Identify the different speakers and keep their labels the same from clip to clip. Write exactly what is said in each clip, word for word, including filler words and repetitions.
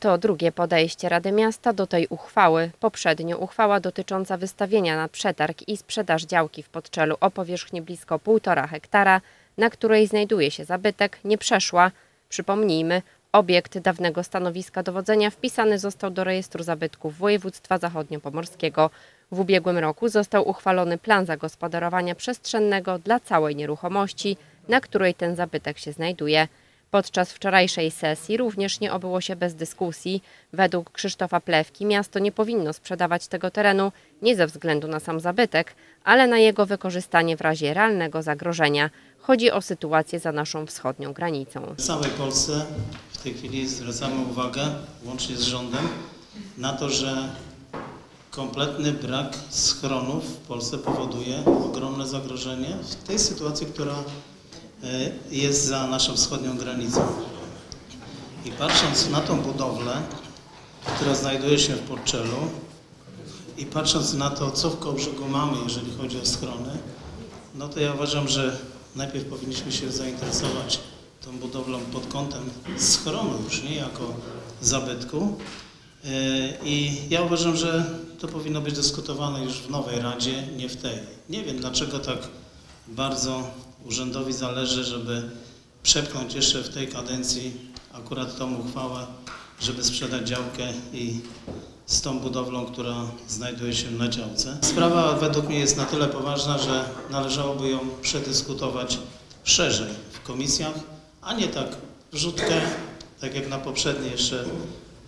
Speaker 1: To drugie podejście Rady Miasta do tej uchwały. Poprzednio uchwała dotycząca wystawienia na przetarg i sprzedaż działki w Podczelu o powierzchni blisko półtora hektara, na której znajduje się zabytek, nie przeszła. Przypomnijmy, obiekt dawnego stanowiska dowodzenia wpisany został do rejestru zabytków województwa zachodniopomorskiego. W ubiegłym roku został uchwalony plan zagospodarowania przestrzennego dla całej nieruchomości, na której ten zabytek się znajduje. Podczas wczorajszej sesji również nie obyło się bez dyskusji. Według Krzysztofa Plewki miasto nie powinno sprzedawać tego terenu nie ze względu na sam zabytek, ale na jego wykorzystanie w razie realnego zagrożenia. Chodzi o sytuację za naszą wschodnią granicą.
Speaker 2: W całej Polsce w tej chwili zwracamy uwagę, łącznie z rządem, na to, że kompletny brak schronów w Polsce powoduje ogromne zagrożenie w tej sytuacji, która jest za naszą wschodnią granicą. I patrząc na tą budowlę, która znajduje się w Podczelu, i patrząc na to, co w Kołbrzegu mamy, jeżeli chodzi o schrony, no to ja uważam, że najpierw powinniśmy się zainteresować tą budowlą pod kątem schronu, już nie jako zabytku. I ja uważam, że to powinno być dyskutowane już w nowej Radzie, nie w tej. Nie wiem, dlaczego tak bardzo urzędowi zależy, żeby przepchnąć jeszcze w tej kadencji akurat tą uchwałę, żeby sprzedać działkę i z tą budowlą, która znajduje się na działce. Sprawa według mnie jest na tyle poważna, że należałoby ją przedyskutować szerzej w komisjach, a nie tak wrzutkę, tak jak na poprzedniej jeszcze e,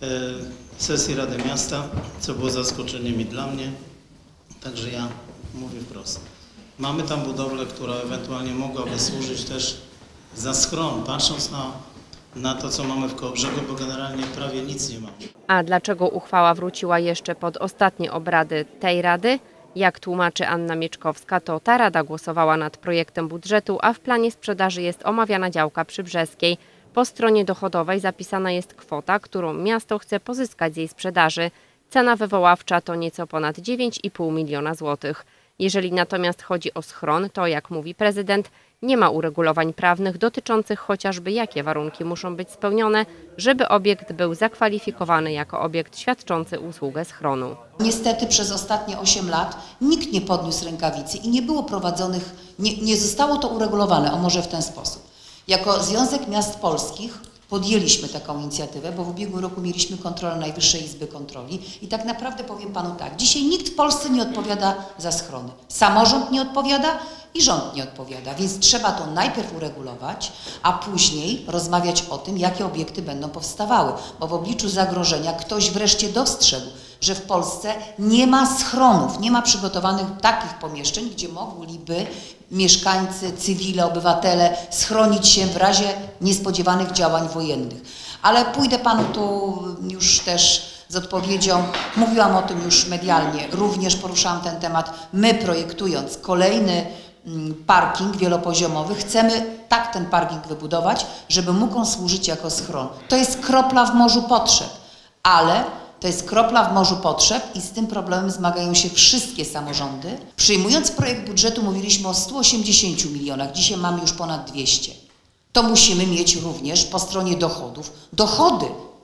Speaker 2: sesji Rady Miasta, co było zaskoczeniem i dla mnie. Także ja mówię wprost. Mamy tam budowlę, która ewentualnie mogłaby służyć też za schron, patrząc na, na to, co mamy w Kołbrzegu, bo generalnie prawie nic nie mamy.
Speaker 1: A dlaczego uchwała wróciła jeszcze pod ostatnie obrady tej Rady? Jak tłumaczy Anna Mieczkowska, to ta Rada głosowała nad projektem budżetu, a w planie sprzedaży jest omawiana działka przy Brzeskiej. Po stronie dochodowej zapisana jest kwota, którą miasto chce pozyskać z jej sprzedaży. Cena wywoławcza to nieco ponad dziewięć i pół miliona złotych. Jeżeli natomiast chodzi o schron, to jak mówi prezydent, nie ma uregulowań prawnych dotyczących chociażby jakie warunki muszą być spełnione, żeby obiekt był zakwalifikowany jako obiekt świadczący usługę schronu.
Speaker 3: Niestety przez ostatnie osiem lat nikt nie podniósł rękawicy i nie było prowadzonych, nie, nie zostało to uregulowane, o może w ten sposób. Jako Związek Miast Polskich podjęliśmy taką inicjatywę, bo w ubiegłym roku mieliśmy kontrolę Najwyższej Izby Kontroli i tak naprawdę powiem panu tak, dzisiaj nikt w Polsce nie odpowiada za schrony. Samorząd nie odpowiada i rząd nie odpowiada, więc trzeba to najpierw uregulować, a później rozmawiać o tym, jakie obiekty będą powstawały, bo w obliczu zagrożenia ktoś wreszcie dostrzegł, że w Polsce nie ma schronów, nie ma przygotowanych takich pomieszczeń, gdzie mogliby mieszkańcy, cywile, obywatele schronić się w razie niespodziewanych działań wojennych. Ale pójdę panu tu już też z odpowiedzią, mówiłam o tym już medialnie, również poruszałam ten temat. My projektując kolejny parking wielopoziomowy, chcemy tak ten parking wybudować, żeby mógł on służyć jako schron. To jest kropla w morzu potrzeb, ale to jest kropla w morzu potrzeb i z tym problemem zmagają się wszystkie samorządy. Przyjmując projekt budżetu mówiliśmy o stu osiemdziesięciu milionach, dzisiaj mamy już ponad dwieście. To musimy mieć również po stronie dochodów dochody.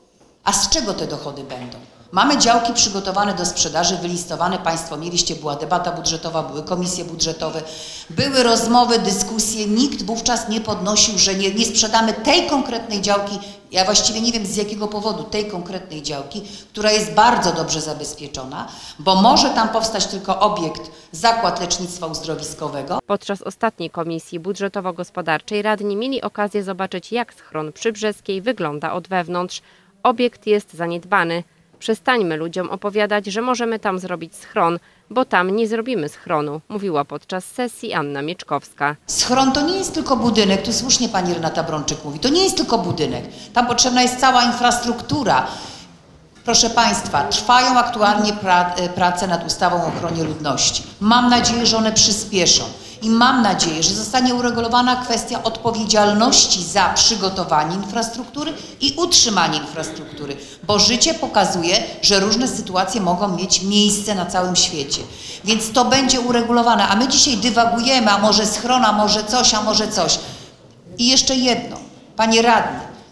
Speaker 3: A z czego te dochody będą? Mamy działki przygotowane do sprzedaży, wylistowane, Państwo mieliście, była debata budżetowa, były komisje budżetowe, były rozmowy, dyskusje, nikt wówczas nie podnosił, że nie, nie sprzedamy tej konkretnej działki, ja właściwie nie wiem z jakiego powodu, tej konkretnej działki, która jest bardzo dobrze zabezpieczona, bo może tam powstać tylko obiekt, zakład lecznictwa uzdrowiskowego.
Speaker 1: Podczas ostatniej komisji budżetowo-gospodarczej radni mieli okazję zobaczyć, jak schron przy Brzeskiej wygląda od wewnątrz. Obiekt jest zaniedbany. Przestańmy ludziom opowiadać, że możemy tam zrobić schron, bo tam nie zrobimy schronu, mówiła podczas sesji Anna Mieczkowska.
Speaker 3: Schron to nie jest tylko budynek, tu słusznie pani Renata Brączyk mówi, to nie jest tylko budynek, tam potrzebna jest cała infrastruktura. Proszę Państwa, trwają aktualnie pra, prace nad ustawą o ochronie ludności. Mam nadzieję, że one przyspieszą. I mam nadzieję, że zostanie uregulowana kwestia odpowiedzialności za przygotowanie infrastruktury i utrzymanie infrastruktury, bo życie pokazuje, że różne sytuacje mogą mieć miejsce na całym świecie. Więc to będzie uregulowane, a my dzisiaj dywagujemy, a może schron, a może coś, a może coś. I jeszcze jedno, panie radny,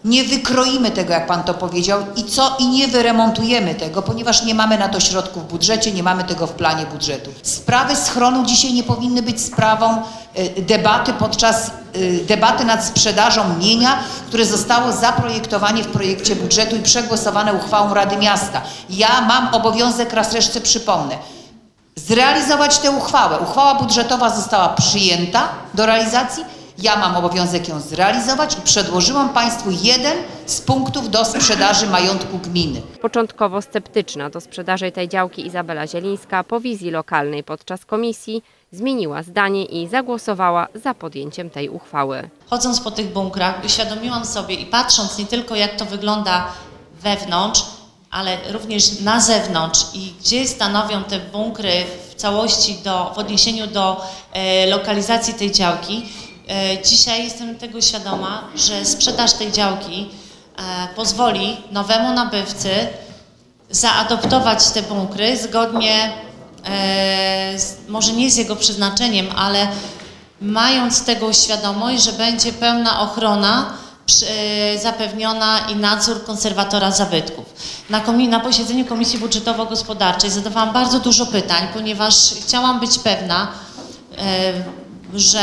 Speaker 3: Nie wykroimy tego, jak pan to powiedział, i co? I nie wyremontujemy tego, ponieważ nie mamy na to środków w budżecie, nie mamy tego w planie budżetu. Sprawy schronu dzisiaj nie powinny być sprawą y, debaty podczas y, debaty nad sprzedażą mienia, które zostało zaprojektowane w projekcie budżetu i przegłosowane uchwałą Rady Miasta. Ja mam obowiązek, raz jeszcze przypomnę, zrealizować tę uchwałę. Uchwała budżetowa została przyjęta do realizacji. Ja mam obowiązek ją zrealizować i przedłożyłam Państwu jeden z punktów do sprzedaży majątku gminy.
Speaker 1: Początkowo sceptyczna do sprzedaży tej działki Izabela Zielińska po wizji lokalnej podczas komisji zmieniła zdanie i zagłosowała za podjęciem tej uchwały.
Speaker 4: Chodząc po tych bunkrach, uświadomiłam sobie i patrząc nie tylko jak to wygląda wewnątrz, ale również na zewnątrz i gdzie stanowią te bunkry w całości do, w odniesieniu do e, lokalizacji tej działki. E, dzisiaj jestem tego świadoma, że sprzedaż tej działki e, pozwoli nowemu nabywcy zaadoptować te bunkry zgodnie, e, z, może nie z jego przeznaczeniem, ale mając tego świadomość, że będzie pełna ochrona zapewniona i nadzór konserwatora zabytków. Na, komi- na posiedzeniu Komisji Budżetowo-Gospodarczej zadawałam bardzo dużo pytań, ponieważ chciałam być pewna, e, że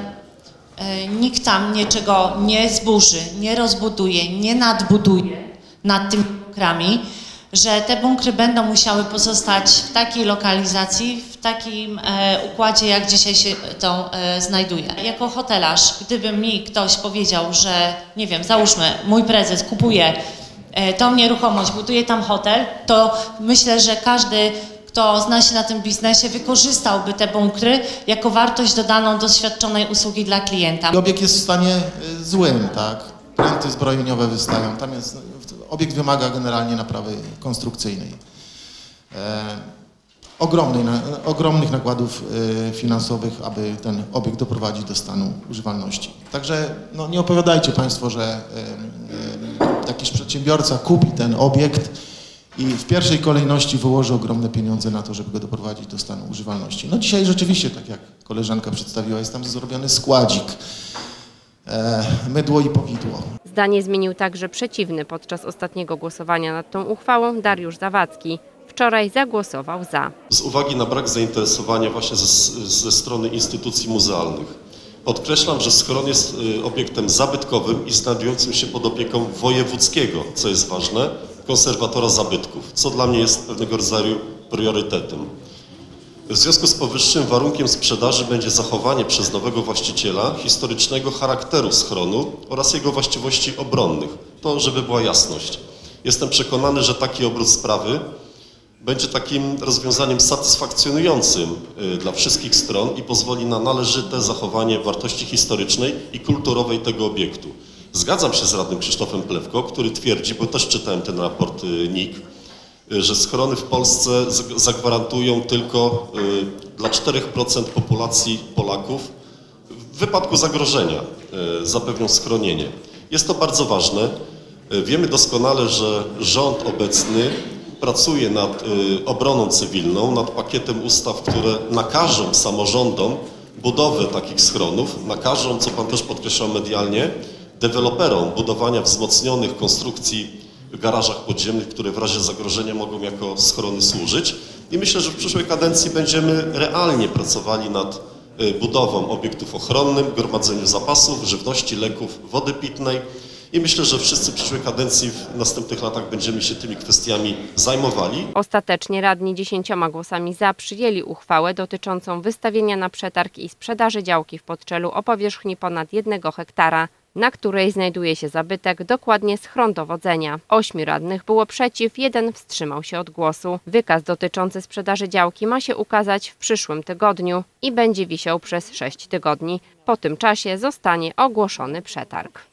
Speaker 4: e, nikt tam niczego nie zburzy, nie rozbuduje, nie nadbuduje nad tymi bunkrami, że te bunkry będą musiały pozostać w takiej lokalizacji, w takim e, układzie, jak dzisiaj się to e, znajduje. Jako hotelarz, gdyby mi ktoś powiedział, że nie wiem, załóżmy, mój prezes kupuje e, tą nieruchomość, buduje tam hotel, to myślę, że każdy, kto zna się na tym biznesie, wykorzystałby te bunkry jako wartość dodaną do świadczonej usługi dla klienta.
Speaker 5: Obiekt jest w stanie y, złym, tak? Pręty zbrojeniowe wystają. Tam jest, obiekt wymaga generalnie naprawy konstrukcyjnej. E, ogromnej, na, ogromnych nakładów e, finansowych, aby ten obiekt doprowadzić do stanu używalności. Także no, nie opowiadajcie Państwo, że e, e, jakiś przedsiębiorca kupi ten obiekt i w pierwszej kolejności wyłoży ogromne pieniądze na to, żeby go doprowadzić do stanu używalności. No dzisiaj rzeczywiście, tak jak koleżanka przedstawiła, jest tam zrobiony składzik. Mydło i powidło.
Speaker 1: Zdanie zmienił także przeciwny podczas ostatniego głosowania nad tą uchwałą Dariusz Zawadzki. Wczoraj zagłosował za.
Speaker 6: Z uwagi na brak zainteresowania właśnie ze, ze strony instytucji muzealnych. Podkreślam, że schron jest obiektem zabytkowym i znajdującym się pod opieką wojewódzkiego, co jest ważne, konserwatora zabytków, co dla mnie jest pewnego rodzaju priorytetem. W związku z powyższym warunkiem sprzedaży będzie zachowanie przez nowego właściciela historycznego charakteru schronu oraz jego właściwości obronnych. To, żeby była jasność. Jestem przekonany, że taki obrót sprawy będzie takim rozwiązaniem satysfakcjonującym dla wszystkich stron i pozwoli na należyte zachowanie wartości historycznej i kulturowej tego obiektu. Zgadzam się z radnym Krzysztofem Plewko, który twierdzi, bo też czytałem ten raport N I K, że schrony w Polsce zagwarantują tylko dla czterech procent populacji Polaków w wypadku zagrożenia zapewnią schronienie. Jest to bardzo ważne. Wiemy doskonale, że rząd obecny pracuje nad obroną cywilną, nad pakietem ustaw, które nakażą samorządom budowę takich schronów, nakażą, co Pan też podkreślał medialnie, deweloperom budowania wzmocnionych konstrukcji w garażach podziemnych, które w razie zagrożenia mogą jako schrony służyć. I myślę, że w przyszłej kadencji będziemy realnie pracowali nad budową obiektów ochronnych, gromadzeniu zapasów, żywności, leków, wody pitnej. I myślę, że wszyscy w przyszłej kadencji w następnych latach będziemy się tymi kwestiami zajmowali.
Speaker 1: Ostatecznie radni dziesięcioma głosami za przyjęli uchwałę dotyczącą wystawienia na przetarg i sprzedaży działki w Podczelu o powierzchni ponad jednego hektara, na której znajduje się zabytek, dokładnie schron dowodzenia. Ośmiu radnych było przeciw, jeden wstrzymał się od głosu. Wykaz dotyczący sprzedaży działki ma się ukazać w przyszłym tygodniu i będzie wisiał przez sześć tygodni. Po tym czasie zostanie ogłoszony przetarg.